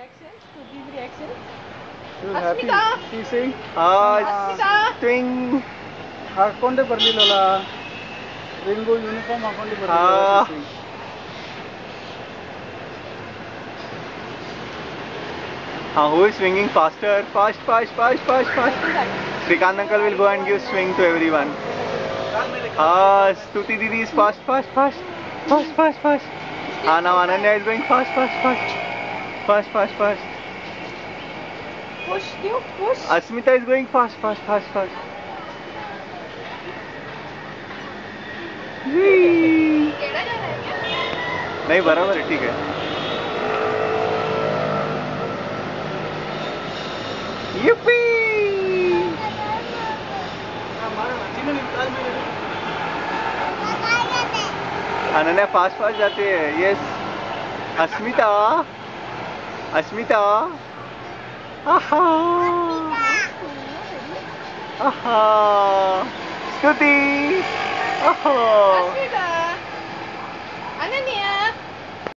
She was happy. She saying, Twing. ಹಾಕೊಂಡೆ ಬರ್ಲಿಲ್ಲಲ್ಲ ring uniform ಹಾಕೊಂಡೆ ಬರ್ಲಿಲ್ಲ. Who is swinging faster? Fast, fast, fast, fast, fast. Srikant uncle will go and give swing to everyone. Stuti Didi is fast, fast, fast, fast, fast, fast. Now Ananya is going fast, fast, fast, fast, fast, fast. Push, you push. Asmita is going fast, fast, fast, fast. नहीं बराबर है, ठीक है. Yippee! Ananya fast fast जाते हैं. Yes. अस्मिता, अस्मिता, आहा, आहा, स्तुति, आहा.